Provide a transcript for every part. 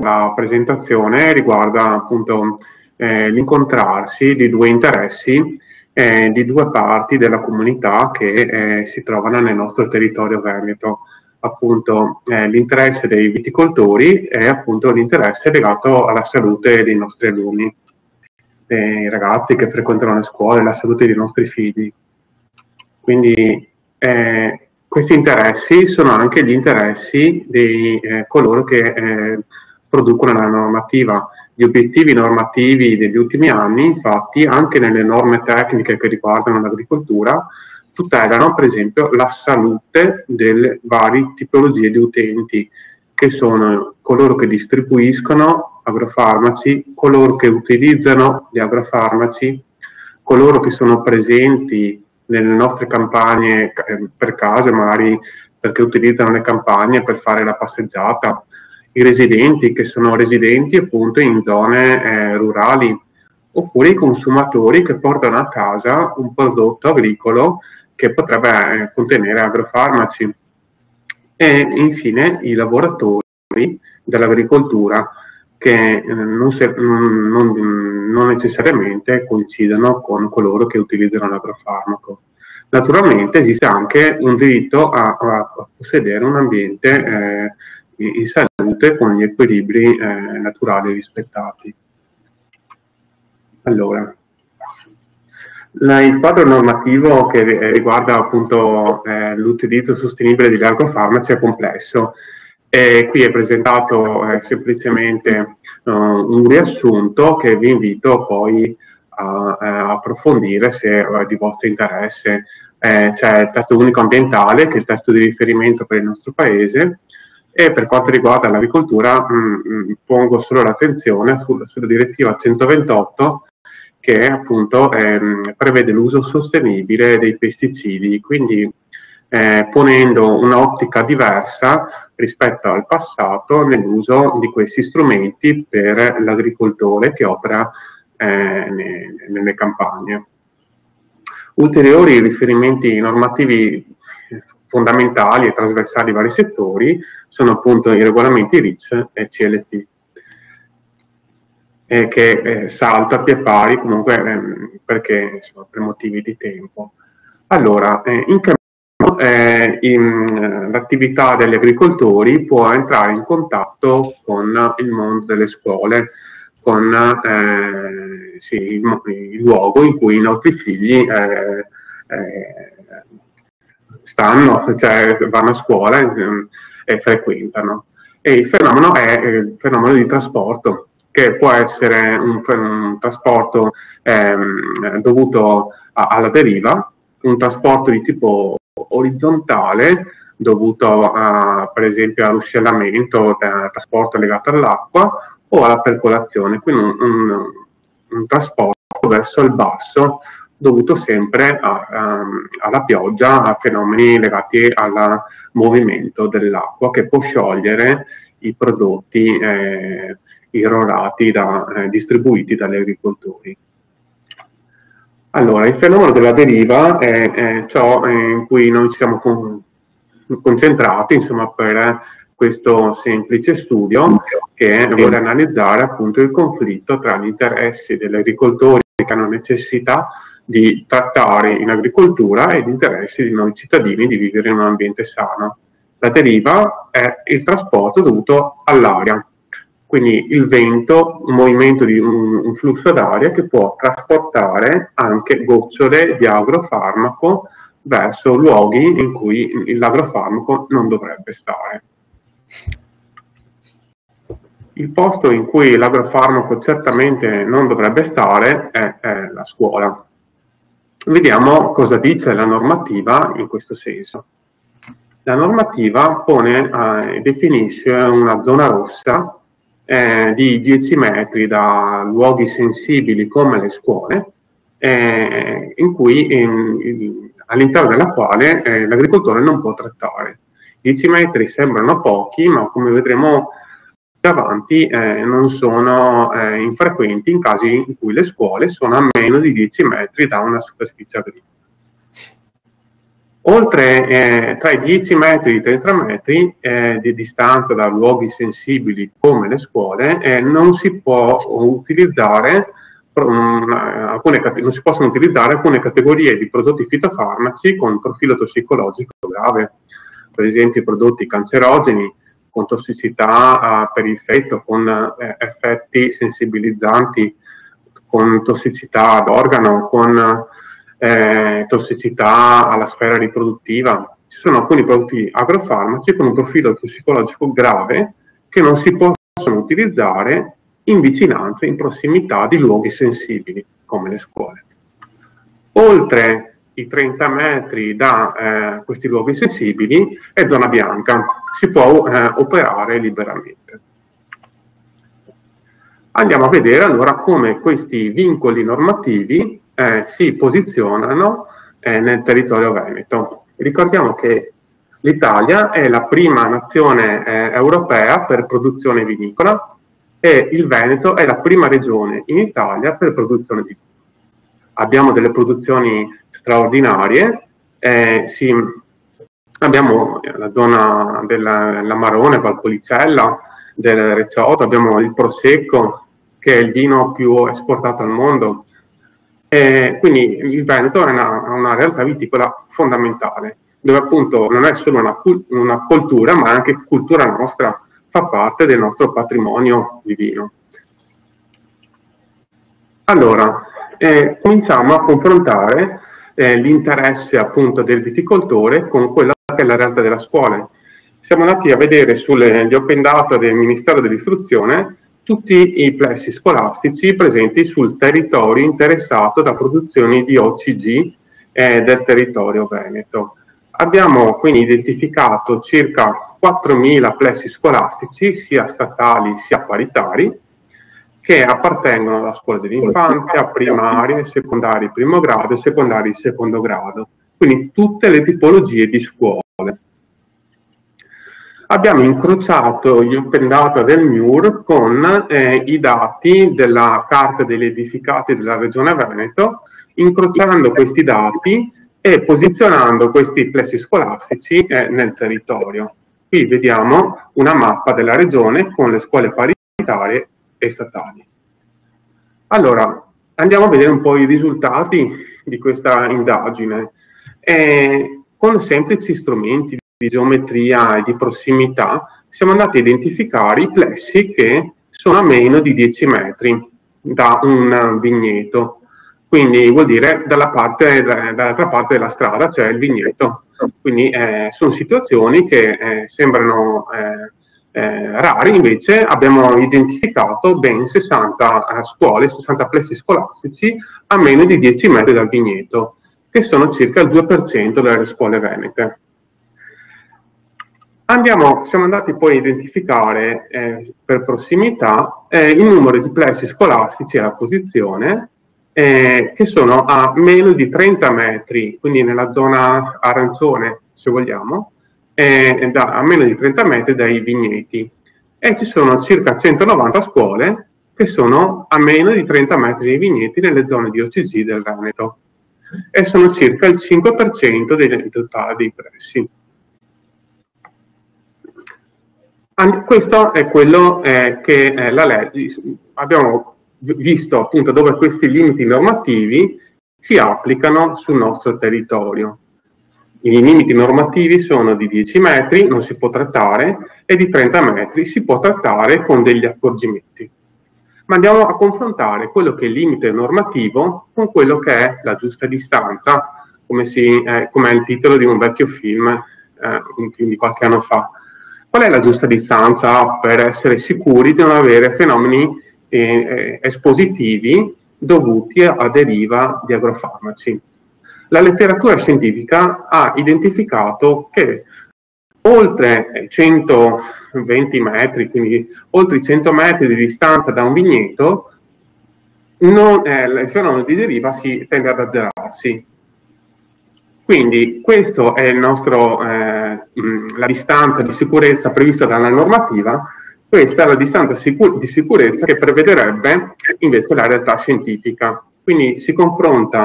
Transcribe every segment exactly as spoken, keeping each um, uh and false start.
la presentazione riguarda appunto eh, l'incontrarsi di due interessi eh, di due parti della comunità che eh, si trovano nel nostro territorio veneto. Appunto eh, l'interesse dei viticoltori e appunto l'interesse legato alla salute dei nostri alunni, dei ragazzi che frequentano le scuole, la salute dei nostri figli. Quindi eh, questi interessi sono anche gli interessi di eh, coloro che eh, producono la normativa. Gli obiettivi normativi degli ultimi anni, infatti, anche nelle norme tecniche che riguardano l'agricoltura, tutelano per esempio la salute delle varie tipologie di utenti, che sono coloro che distribuiscono agrofarmaci, coloro che utilizzano gli agrofarmaci, coloro che sono presenti nelle nostre campagne eh, per casa, magari perché utilizzano le campagne per fare la passeggiata, i residenti che sono residenti appunto in zone eh, rurali, oppure i consumatori che portano a casa un prodotto agricolo che potrebbe eh, contenere agrofarmaci, e infine i lavoratori dell'agricoltura che eh, non, se, non, non, non necessariamente coincidono con coloro che utilizzano l'agrofarmaco. Naturalmente esiste anche un diritto a, a possedere un ambiente eh, in salute con gli equilibri eh, naturali rispettati. Allora, il quadro normativo che riguarda appunto eh, l'utilizzo sostenibile degli agrofarmaci è complesso e qui è presentato eh, semplicemente uh, un riassunto che vi invito poi a, a approfondire se è di vostro interesse. Eh, c'è il testo unico ambientale che è il testo di riferimento per il nostro paese, e per quanto riguarda l'agricoltura mh, pongo solo l'attenzione sulla, sulla direttiva centoventotto, che appunto ehm, prevede l'uso sostenibile dei pesticidi, quindi eh, ponendo un'ottica diversa rispetto al passato nell'uso di questi strumenti per l'agricoltore che opera eh, ne, nelle campagne. Ulteriori riferimenti normativi fondamentali e trasversali ai vari settori sono appunto i regolamenti REACH e C L P. Eh, che eh, salta a pie pari comunque ehm, perché insomma, per motivi di tempo. Allora, eh, in che modo eh, eh, l'attività degli agricoltori può entrare in contatto con il mondo delle scuole, con eh, sì, il, il luogo in cui i nostri figli eh, eh, stanno, cioè vanno a scuola eh, e frequentano. E il fenomeno è il fenomeno di trasporto, che può essere un, un trasporto ehm, dovuto a, alla deriva, un trasporto di tipo orizzontale dovuto a, per esempio al ruscellamento, al trasporto legato all'acqua o alla percolazione, quindi un, un, un trasporto verso il basso dovuto sempre a, a, alla pioggia, a fenomeni legati al movimento dell'acqua che può sciogliere i prodotti eh, irrorati da, eh, distribuiti dagli agricoltori. Allora, il fenomeno della deriva è, è ciò in cui noi ci siamo con, concentrati, insomma, per questo semplice studio che vuole analizzare appunto il conflitto tra gli interessi degli agricoltori che hanno necessità di trattare in agricoltura e gli interessi di noi cittadini di vivere in un ambiente sano. La deriva è il trasporto dovuto all'aria. Quindi il vento, un movimento di un, un flusso d'aria che può trasportare anche gocciole di agrofarmaco verso luoghi in cui l'agrofarmaco non dovrebbe stare. Il posto in cui l'agrofarmaco certamente non dovrebbe stare è, è la scuola. Vediamo cosa dice la normativa in questo senso. La normativa pone e eh, definisce una zona rossa Eh, di dieci metri da luoghi sensibili come le scuole, eh, in cui, eh, all'interno della quale eh, l'agricoltore non può trattare. dieci metri sembrano pochi, ma come vedremo davanti eh, non sono eh, infrequenti in casi in cui le scuole sono a meno di dieci metri da una superficie agricola. Oltre eh, tra i dieci metri e i trenta metri eh, di distanza da luoghi sensibili come le scuole, eh, non si può utilizzare um, alcune, non si possono utilizzare alcune categorie di prodotti fitofarmaci con profilo tossicologico grave, per esempio i prodotti cancerogeni con tossicità eh, per il feto, con eh, effetti sensibilizzanti, con tossicità d'organo, con Eh, tossicità alla sfera riproduttiva. Ci sono alcuni prodotti agrofarmaci con un profilo tossicologico grave che non si possono utilizzare in vicinanza, in prossimità di luoghi sensibili come le scuole. Oltre i trenta metri da eh, questi luoghi sensibili è zona bianca, si può eh, operare liberamente. Andiamo a vedere allora come questi vincoli normativi Eh, si posizionano eh, nel territorio veneto. Ricordiamo che l'Italia è la prima nazione eh, europea per produzione vinicola e il Veneto è la prima regione in Italia per produzione di vino. Abbiamo delle produzioni straordinarie, eh, sì, abbiamo la zona dell'Amarone, Valpolicella, del Recioto, abbiamo il Prosecco che è il vino più esportato al mondo. Eh, quindi il Veneto è una, una realtà viticola fondamentale, dove appunto non è solo una, una cultura, ma anche cultura nostra, fa parte del nostro patrimonio di vino. Allora, eh, cominciamo a confrontare eh, l'interesse appunto del viticoltore con quella che è la realtà della scuola. Siamo andati a vedere sugli open data del Ministero dell'Istruzione tutti i plessi scolastici presenti sul territorio interessato da produzioni di O C G eh, del territorio veneto. Abbiamo quindi identificato circa quattromila plessi scolastici, sia statali sia paritari, che appartengono alla scuola dell'infanzia, primarie, secondarie primo grado e secondarie secondo grado, quindi tutte le tipologie di scuole. Abbiamo incrociato gli open data del M I U R con eh, i dati della Carta degli edificati della Regione Veneto, incrociando questi dati e posizionando questi plessi scolastici eh, nel territorio. Qui vediamo una mappa della regione con le scuole paritarie e statali. Allora, andiamo a vedere un po' i risultati di questa indagine. Eh, con semplici strumenti di geometria e di prossimità siamo andati a identificare i plessi che sono a meno di dieci metri da un vigneto, quindi vuol dire dalla parte, dall'altra parte della strada c'è il vigneto, quindi eh, sono situazioni che eh, sembrano eh, eh, rari, invece abbiamo identificato ben sessanta eh, scuole, sessanta plessi scolastici a meno di dieci metri dal vigneto, che sono circa il due per cento delle scuole venete. Andiamo, siamo andati poi a identificare eh, per prossimità eh, il numero di plessi scolastici alla posizione eh, che sono a meno di trenta metri, quindi nella zona arancione se vogliamo, eh, da, a meno di trenta metri dai vigneti, e ci sono circa centonovanta scuole che sono a meno di trenta metri dai vigneti nelle zone di O C G del Veneto e sono circa il cinque per cento dei totali dei plessi. Questo è quello eh, che eh, la legge, abbiamo visto appunto dove questi limiti normativi si applicano sul nostro territorio. I limiti normativi sono di dieci metri, non si può trattare, e di trenta metri si può trattare con degli accorgimenti. Ma andiamo a confrontare quello che è il limite normativo con quello che è la giusta distanza, come, si, eh, come è il titolo di un vecchio film, eh, un film di qualche anno fa. Qual è la giusta distanza per essere sicuri di non avere fenomeni eh, espositivi dovuti a deriva di agrofarmaci? La letteratura scientifica ha identificato che oltre centoventi metri, quindi oltre i cento metri di distanza da un vigneto, non, eh, il fenomeno di deriva si tende ad azzerarsi. Quindi questo è il nostro, eh, la distanza di sicurezza prevista dalla normativa, questa è la distanza sicur di sicurezza che prevederebbe invece la realtà scientifica. Quindi si confronta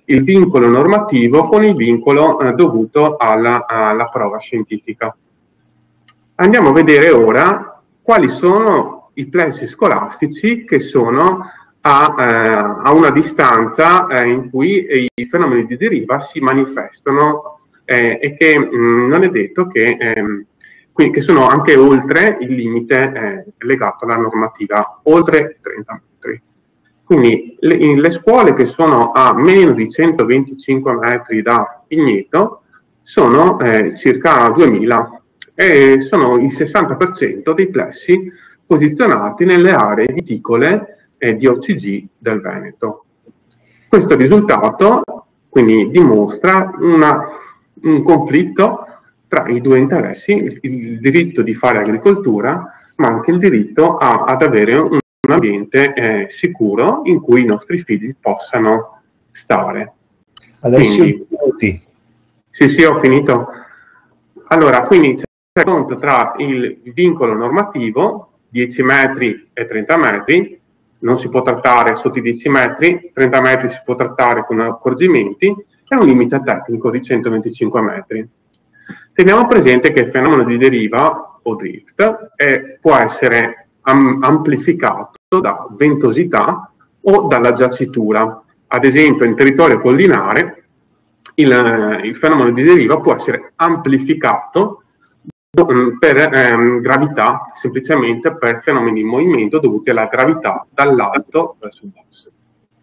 il vincolo normativo con il vincolo eh, dovuto alla, alla prova scientifica. Andiamo a vedere ora quali sono i plessi scolastici che sono a, eh, a una distanza eh, in cui i fenomeni di deriva si manifestano eh, e che mh, non è detto che, ehm, quindi, che sono anche oltre il limite eh, legato alla normativa, oltre trenta metri. Quindi le, le scuole che sono a meno di centoventicinque metri da Pigneto sono eh, circa duemila e sono il sessanta per cento dei plessi posizionati nelle aree viticole eh, di O C G del Veneto. Questo risultato quindi dimostra una, un conflitto tra i due interessi, il, il diritto di fare agricoltura, ma anche il diritto a, ad avere un un ambiente eh, sicuro in cui i nostri figli possano stare. Adesso quindi, sì, sì, ho finito. Allora, quindi c'è un conto tra il vincolo normativo, dieci metri e trenta metri, non si può trattare sotto i dieci metri, trenta metri si può trattare con accorgimenti, e un limite tecnico di centoventicinque metri. Teniamo presente che il fenomeno di deriva o drift è, può essere am amplificato da ventosità o dalla giacitura. Ad esempio, in territorio collinare il, il fenomeno di deriva può essere amplificato per ehm, gravità, semplicemente per fenomeni di movimento dovuti alla gravità dall'alto verso il basso.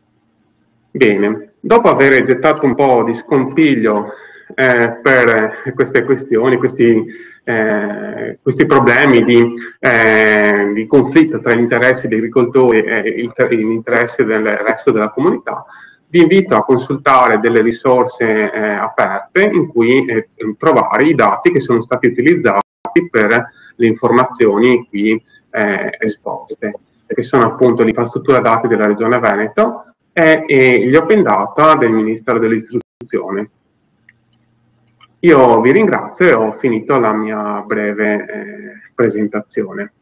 Bene, dopo aver gettato un po' di scompiglio eh, per queste questioni, questi, eh, questi problemi di, eh, di conflitto tra gli interessi degli agricoltori e l'interesse del resto della comunità, vi invito a consultare delle risorse eh, aperte in cui eh, trovare i dati che sono stati utilizzati per le informazioni qui eh, esposte, che sono appunto l'infrastruttura dati della Regione Veneto e, e gli open data del Ministero dell'Istruzione. Io vi ringrazio e ho finito la mia breve eh, presentazione.